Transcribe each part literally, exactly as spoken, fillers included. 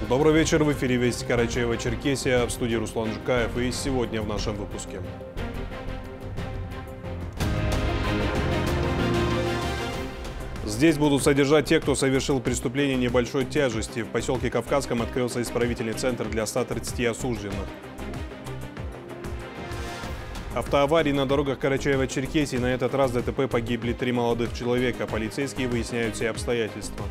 Добрый вечер, в эфире Вести Карачаево-Черкесия, в студии Руслан Жукаев, и сегодня в нашем выпуске. Здесь будут содержать тех, кто совершил преступление небольшой тяжести. В поселке Кавказском открылся исправительный центр для ста тридцати осужденных. Автоаварии на дорогах Карачаево-Черкесии. На этот раз в ДТП погибли три молодых человека. Полицейские выясняют все обстоятельства.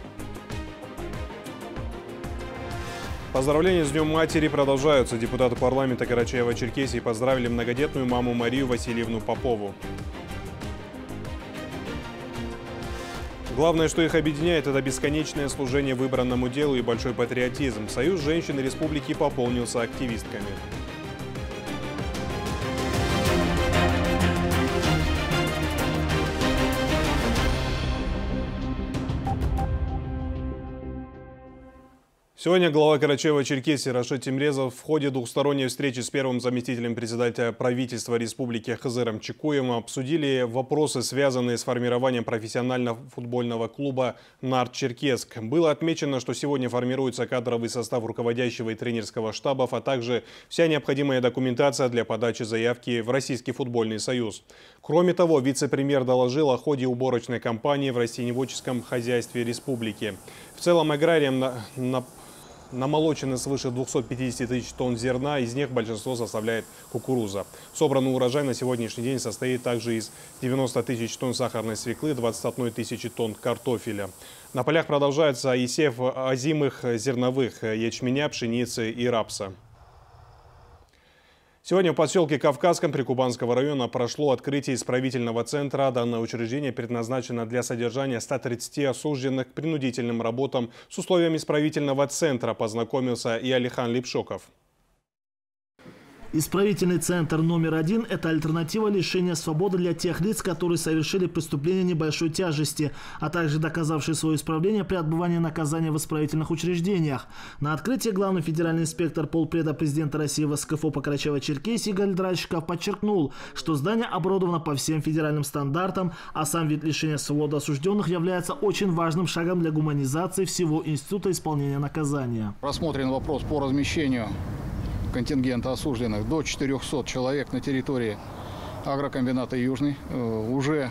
Поздравления с Днем матери продолжаются. Депутаты парламента Карачаево-Черкесии поздравили многодетную маму Марию Васильевну Попову. Главное, что их объединяет, это бесконечное служение выбранному делу и большой патриотизм. Союз женщин республики пополнился активистками. Сегодня глава Карачаево-Черкесии Рашид Тимрезов в ходе двухсторонней встречи с первым заместителем председателя правительства республики Хызыром Чекуевым обсудили вопросы, связанные с формированием профессионального футбольного клуба «Нарт-Черкесск». Было отмечено, что сегодня формируется кадровый состав руководящего и тренерского штабов, а также вся необходимая документация для подачи заявки в Российский футбольный союз. Кроме того, вице-премьер доложил о ходе уборочной кампании в растениеводческом хозяйстве республики. В целом аграриям на, на намолочено свыше двухсот пятидесяти тысяч тонн зерна, из них большинство составляет кукуруза. Собранный урожай на сегодняшний день состоит также из девяноста тысяч тонн сахарной свеклы, двадцати одной тысячи тонн картофеля. На полях продолжается и сев озимых зерновых ячменя, пшеницы и рапса. Сегодня в поселке Кавказском Прикубанского района прошло открытие исправительного центра. Данное учреждение предназначено для содержания ста тридцати осужденных к принудительным работам. С условиями исправительного центра познакомился и Алихан Липшоков. Исправительный центр номер один – это альтернатива лишения свободы для тех лиц, которые совершили преступление небольшой тяжести, а также доказавшие свое исправление при отбывании наказания в исправительных учреждениях. На открытии главный федеральный инспектор полпреда президента России в СКФО по Карачаево-Черкесии Игорь Драчиков подчеркнул, что здание оборудовано по всем федеральным стандартам, а сам вид лишения свободы осужденных является очень важным шагом для гуманизации всего института исполнения наказания. Рассмотрен вопрос по размещению контингента осужденных до четырёхсот человек на территории агрокомбината «Южный». Уже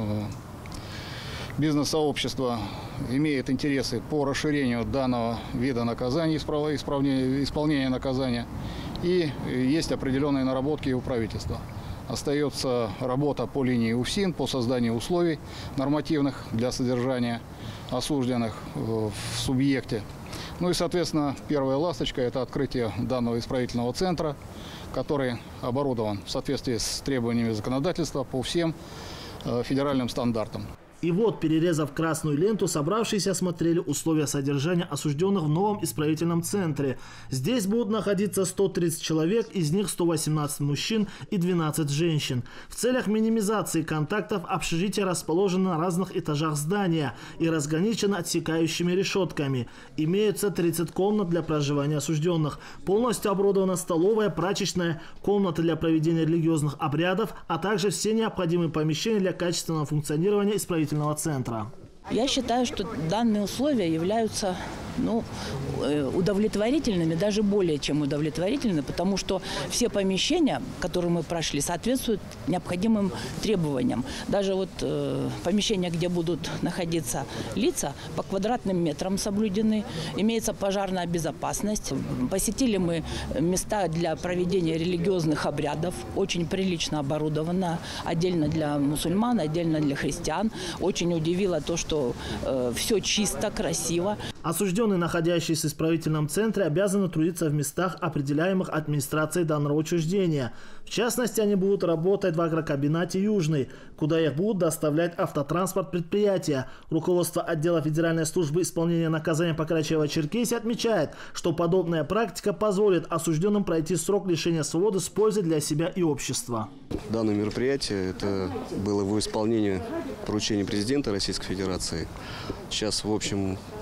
бизнес-сообщество имеет интересы по расширению данного вида наказания, исполнения наказания, и есть определенные наработки у правительства. Остается работа по линии УФСИН по созданию условий нормативных для содержания осужденных в субъекте. Ну и, соответственно, первая ласточка – это открытие данного исправительного центра, который оборудован в соответствии с требованиями законодательства по всем федеральным стандартам. И вот, перерезав красную ленту, собравшиеся осмотрели условия содержания осужденных в новом исправительном центре. Здесь будут находиться сто тридцать человек, из них сто восемнадцать мужчин и двенадцать женщин. В целях минимизации контактов общежитие расположено на разных этажах здания и разграничено отсекающими решетками. Имеются тридцать комнат для проживания осужденных. Полностью оборудована столовая, прачечная, комната для проведения религиозных обрядов, а также все необходимые помещения для качественного функционирования исправительного центра. Я считаю, что данные условия являются ну, удовлетворительными, даже более чем удовлетворительными, потому что все помещения, которые мы прошли, соответствуют необходимым требованиям. Даже вот э, помещения, где будут находиться лица, по квадратным метрам соблюдены, имеется пожарная безопасность. Посетили мы места для проведения религиозных обрядов, очень прилично оборудовано, отдельно для мусульман, отдельно для христиан. Очень удивило то, что э, все чисто, красиво. Осужденные, находящиеся в исправительном центре, обязаны трудиться в местах, определяемых администрацией данного учреждения. В частности, они будут работать в агрокомбинате «Южный», куда их будут доставлять автотранспорт предприятия. Руководство отдела Федеральной службы исполнения наказания по Карачаево-Черкесии отмечает, что подобная практика позволит осужденным пройти срок лишения свободы с пользой для себя и общества. Данное мероприятие это было в исполнении поручения президента Российской Федерации. Сейчас, в общем, по всей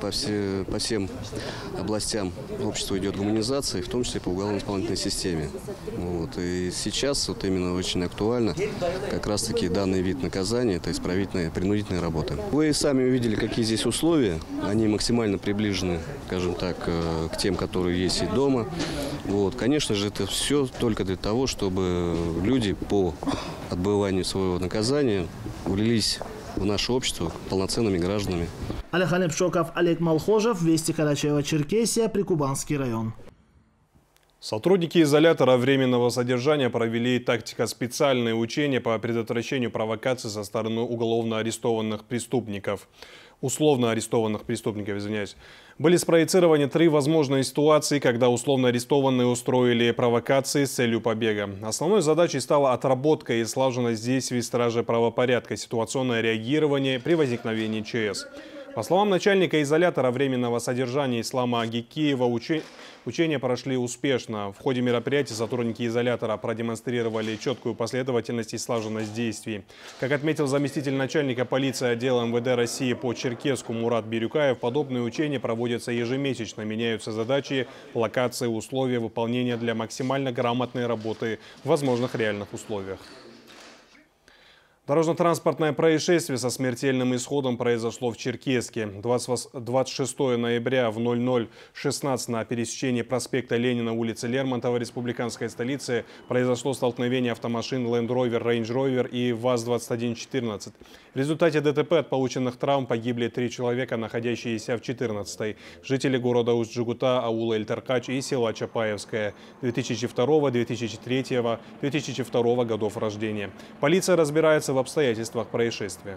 э, по всем областям общества идет гуманизация, в том числе по уголовно-исполнительной системе. Вот. И сейчас вот именно очень актуально как раз-таки данный вид наказания, это исправительная, принудительная работа. Вы сами увидели, какие здесь условия. Они максимально приближены, скажем так, к тем, которые есть и дома. Вот. Конечно же, это все только для того, чтобы люди по отбыванию своего наказания влились в наше общество полноценными гражданами. Олег Пшоков, Олег Малхожев, Вести, Карачаево-Черкесия, Прикубанский район. Сотрудники изолятора временного содержания провели тактико-специальные учения по предотвращению провокаций со стороны уголовно арестованных преступников. Условно арестованных преступников, извиняюсь. Были спроецированы три возможные ситуации, когда условно арестованные устроили провокации с целью побега. Основной задачей стала отработка и слаженность действий стражи правопорядка, ситуационное реагирование при возникновении ЧС. По словам начальника изолятора временного содержания Ислама Гекиева, учи... учения прошли успешно. В ходе мероприятия сотрудники изолятора продемонстрировали четкую последовательность и слаженность действий. Как отметил заместитель начальника полиции отдела эм вэ дэ России по Черкесску Мурат Бирюкаев, подобные учения проводятся ежемесячно. Меняются задачи, локации, условия выполнения для максимально грамотной работы в возможных реальных условиях. Дорожно-транспортное происшествие со смертельным исходом произошло в Черкесске. двадцать шестого ноября в ноль ноль шестнадцать на пересечении проспекта Ленина, улицы Лермонтова, республиканской столицы, произошло столкновение автомашин Land Rover, Range Rover и ВАЗ двадцать один четырнадцать. В результате дэ тэ пэ от полученных травм погибли три человека, находящиеся в четырнадцатой. Жители города Усть-Джигута, аула Эль-Таркач и села Чапаевское. две тысячи второго, две тысячи третьего, две тысячи второго годов рождения. Полиция разбирается в обстоятельствах происшествия.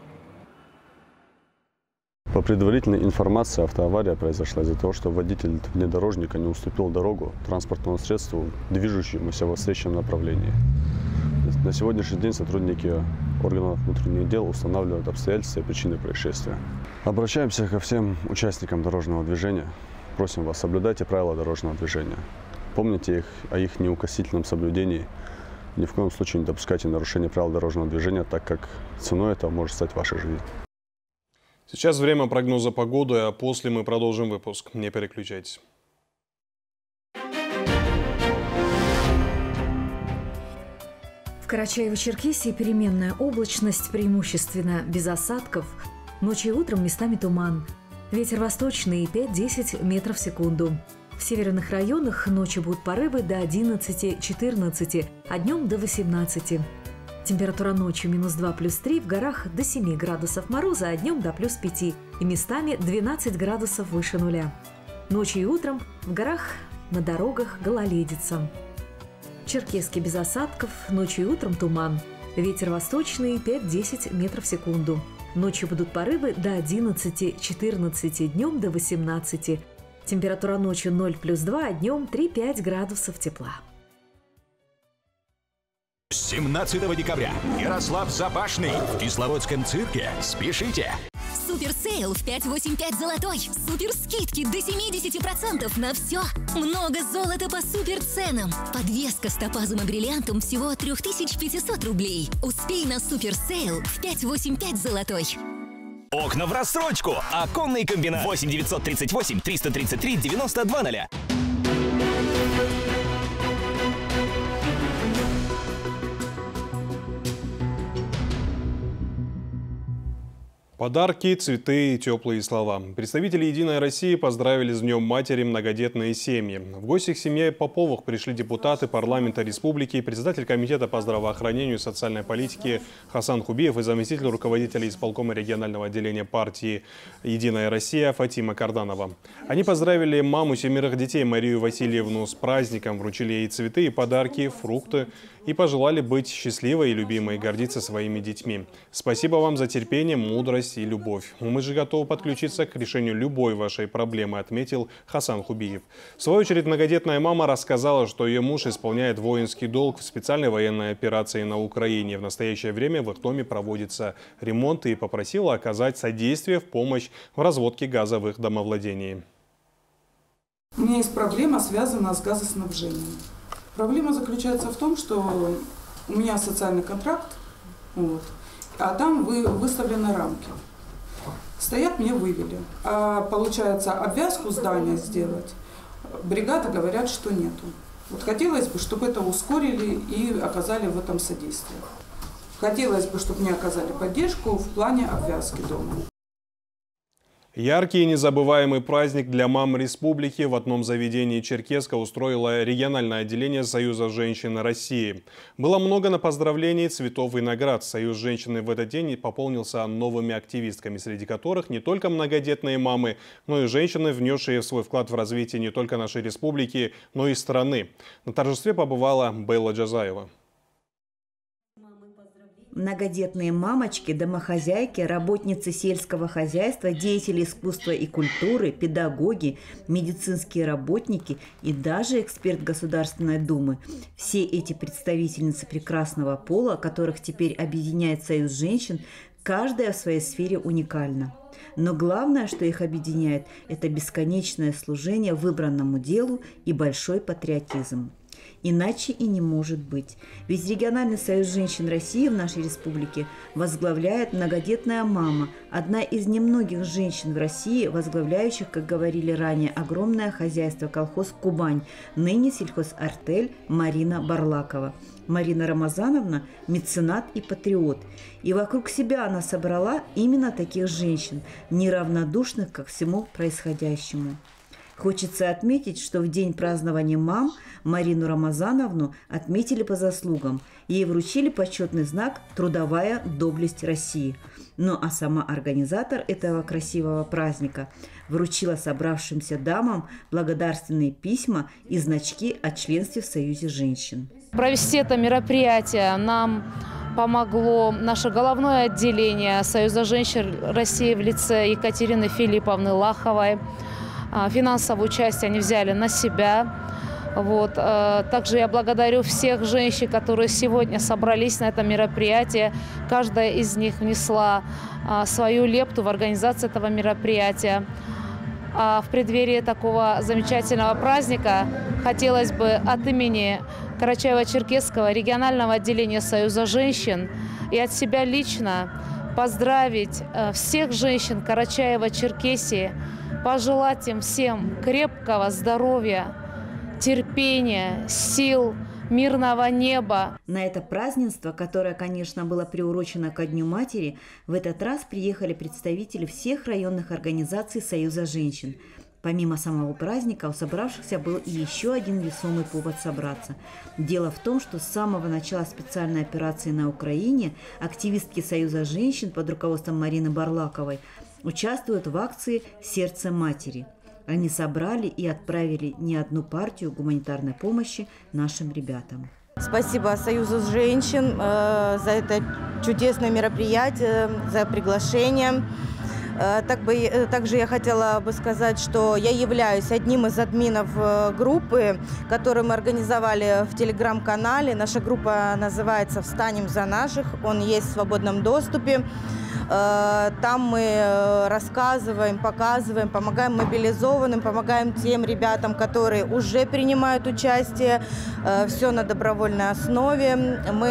По предварительной информации, автоавария произошла из-за того, что водитель внедорожника не уступил дорогу транспортному средству, движущемуся во встречном направлении. На сегодняшний день сотрудники органов внутренних дел устанавливают обстоятельства и причины происшествия. Обращаемся ко всем участникам дорожного движения. Просим вас, соблюдайте правила дорожного движения. Помните их, о их неукоснительном соблюдении. Ни в коем случае не допускайте нарушения правил дорожного движения, так как ценой этого может стать ваша жизнь. Сейчас время прогноза погоды, а после мы продолжим выпуск. Не переключайтесь. В Карачаево-Черкесии переменная облачность, преимущественно без осадков. Ночью и утром местами туман. Ветер восточный пять-десять метров в секунду. В северных районах ночью будут порывы до одиннадцати-четырнадцати, а днем до восемнадцати. Температура ночью минус два плюс три, в горах до семи градусов мороза, а днем до плюс пяти и местами двенадцать градусов выше нуля. Ночью и утром в горах на дорогах гололедица. В Черкесске без осадков, ночью и утром туман. Ветер восточный пять-десять метров в секунду. Ночью будут порывы до одиннадцати-четырнадцати, днем до восемнадцати. Температура ночью ноль плюс два, а днем три-пять градусов тепла. семнадцатого декабря Ярослав Запашный в Кисловодском цирке. Спешите! Суперсейл в пять восемь пять золотой. Супер скидки до семидесяти процентов на все. Много золота по супер ценам. Подвеска с топазом и бриллиантом всего от трёх тысяч пятисот рублей. Успей на суперсейл в пять восемь пять золотой. Окна в рассрочку. Оконный комбинат. восемь девятьсот тридцать восемь триста тридцать три девяносто два нуля. Подарки, цветы и теплые слова. Представители «Единой России» поздравили с Днем матери многодетные семьи. В гости к семье Поповых пришли депутаты парламента республики, председатель комитета по здравоохранению и социальной политике Хасан Хубиев и заместитель руководителя исполкома регионального отделения партии «Единая Россия» Фатима Карданова. Они поздравили маму семерых детей Марию Васильевну с праздником, вручили ей цветы и подарки, фрукты и пожелали быть счастливой и любимой, гордиться своими детьми. Спасибо вам за терпение, мудрость и любовь. Мы же готовы подключиться к решению любой вашей проблемы, отметил Хасан Хубиев. В свою очередь, многодетная мама рассказала, что ее муж исполняет воинский долг в специальной военной операции на Украине. В настоящее время в их доме проводится ремонт и попросила оказать содействие в помощь в разводке газа в их домовладении. У меня есть проблема, связанная с газоснабжением. Проблема заключается в том, что у меня социальный контракт, вот, а там вы, выставлены рамки. Стоят, мне вывели. А получается, обвязку здания сделать, бригады говорят, что нету. Вот хотелось бы, чтобы это ускорили и оказали в этом содействие. Хотелось бы, чтобы мне оказали поддержку в плане обвязки дома. Яркий и незабываемый праздник для мам республики в одном заведении Черкесска устроило региональное отделение Союза женщин России. Было много на поздравлений, цветов и наград. Союз женщин в этот день пополнился новыми активистками, среди которых не только многодетные мамы, но и женщины, внесшие свой вклад в развитие не только нашей республики, но и страны. На торжестве побывала Белла Джазаева. Многодетные мамочки, домохозяйки, работницы сельского хозяйства, деятели искусства и культуры, педагоги, медицинские работники и даже эксперт Государственной Думы. Все эти представительницы прекрасного пола, которых теперь объединяет Союз женщин, каждая в своей сфере уникальна. Но главное, что их объединяет, это бесконечное служение выбранному делу и большой патриотизм. Иначе и не может быть. Ведь региональный союз женщин России в нашей республике возглавляет многодетная мама, одна из немногих женщин в России, возглавляющих, как говорили ранее, огромное хозяйство колхоз «Кубань», ныне сельхозартель Марина Барлакова. Марина Рамазановна – меценат и патриот. И вокруг себя она собрала именно таких женщин, неравнодушных ко всему происходящему. Хочется отметить, что в день празднования мам Марину Рамазановну отметили по заслугам. Ей вручили почетный знак «Трудовая доблесть России». Ну а сама организатор этого красивого праздника вручила собравшимся дамам благодарственные письма и значки о членстве в Союзе женщин. Провести это мероприятие нам помогло наше головное отделение Союза женщин России в лице Екатерины Филипповны Лаховой. Финансовое участие они взяли на себя. Вот. Также я благодарю всех женщин, которые сегодня собрались на это мероприятие. Каждая из них внесла свою лепту в организацию этого мероприятия. А в преддверии такого замечательного праздника хотелось бы от имени Карачаево-Черкесского регионального отделения Союза женщин и от себя лично поздравить всех женщин Карачаево-Черкесии, пожелать им всем крепкого здоровья, терпения, сил, мирного неба. На это празднество, которое, конечно, было приурочено ко Дню матери, в этот раз приехали представители всех районных организаций Союза женщин. Помимо самого праздника, у собравшихся был и еще один весомый повод собраться. Дело в том, что с самого начала специальной операции на Украине активистки Союза женщин под руководством Марины Барлаковой участвуют в акции «Сердце матери». Они собрали и отправили не одну партию гуманитарной помощи нашим ребятам. Спасибо Союзу женщин э, за это чудесное мероприятие, за приглашение. Э, так бы, также я хотела бы сказать, что я являюсь одним из админов группы, которую мы организовали в телеграм-канале. Наша группа называется «Встанем за наших», он есть в свободном доступе. Там мы рассказываем, показываем, помогаем мобилизованным, помогаем тем ребятам, которые уже принимают участие. Все на добровольной основе. Мы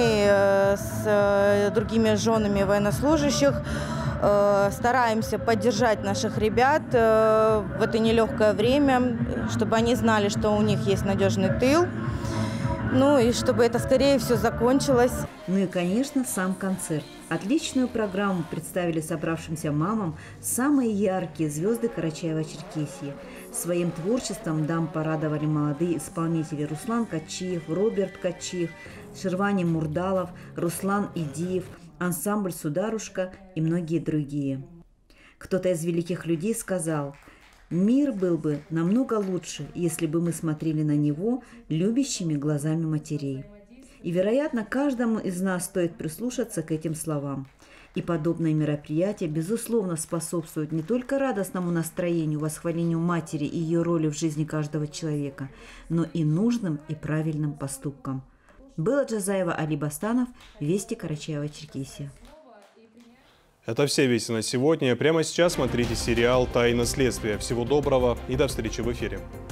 с другими женами военнослужащих стараемся поддержать наших ребят в это нелегкое время, чтобы они знали, что у них есть надежный тыл. Ну и чтобы это скорее все закончилось. Ну и, конечно, сам концерт. Отличную программу представили собравшимся мамам самые яркие звезды Карачаево-Черкесии. Своим творчеством дам порадовали молодые исполнители Руслан Качиев, Роберт Качиев, Шервани Мурдалов, Руслан Идиев, ансамбль «Сударушка» и многие другие. Кто-то из великих людей сказал: «Мир был бы намного лучше, если бы мы смотрели на него любящими глазами матерей». И, вероятно, каждому из нас стоит прислушаться к этим словам. И подобные мероприятия, безусловно, способствуют не только радостному настроению, восхвалению матери и ее роли в жизни каждого человека, но и нужным и правильным поступкам. Белла Джазаева, Али Бастанов, Вести, Карачаево-Черкесия. Это все вести на сегодня. Прямо сейчас смотрите сериал «Тайна следствия». Всего доброго и до встречи в эфире.